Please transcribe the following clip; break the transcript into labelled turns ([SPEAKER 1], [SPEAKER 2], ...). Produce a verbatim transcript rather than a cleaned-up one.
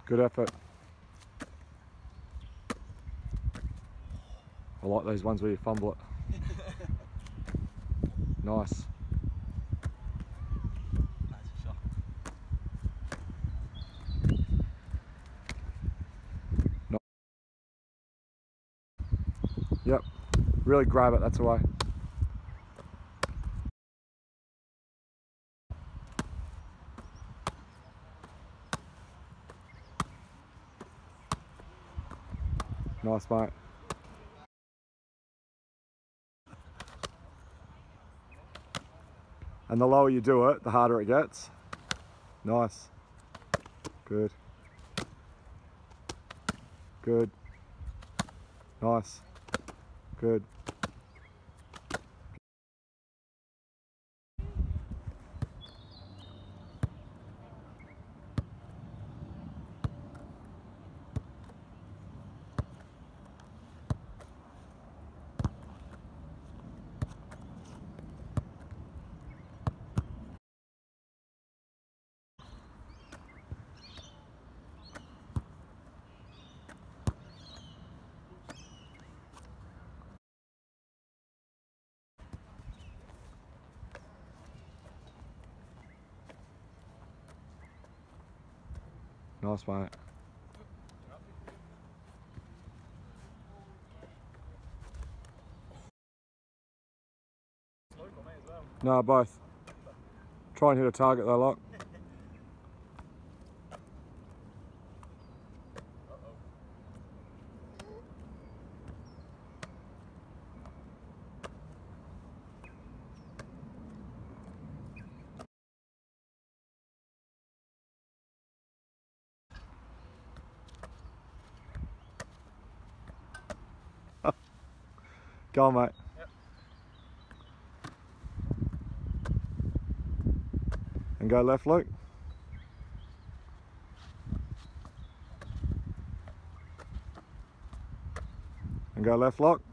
[SPEAKER 1] Good effort. I like these ones where you fumble it. Nice.
[SPEAKER 2] That's a shot.
[SPEAKER 1] No. Yep. Really grab it, that's the way. Nice, mate. And the lower you do it, the harder it gets. Nice. Good. Good. Nice. Good. Nice, mate. No, both. Try and hit a target though, like. Go on, mate.
[SPEAKER 2] Yep.
[SPEAKER 1] And go left, Luke. And go left, lock.